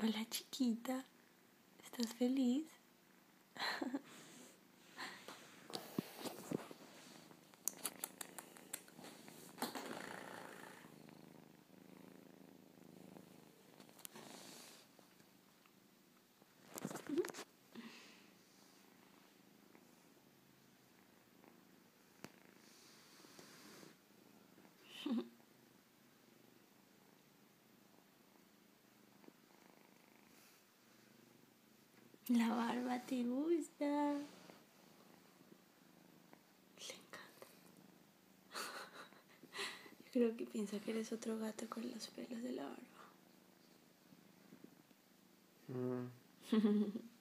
Hola chiquita, ¿estás feliz? La barba te gusta. Le encanta. Yo creo que piensa que eres otro gato con los pelos de la barba.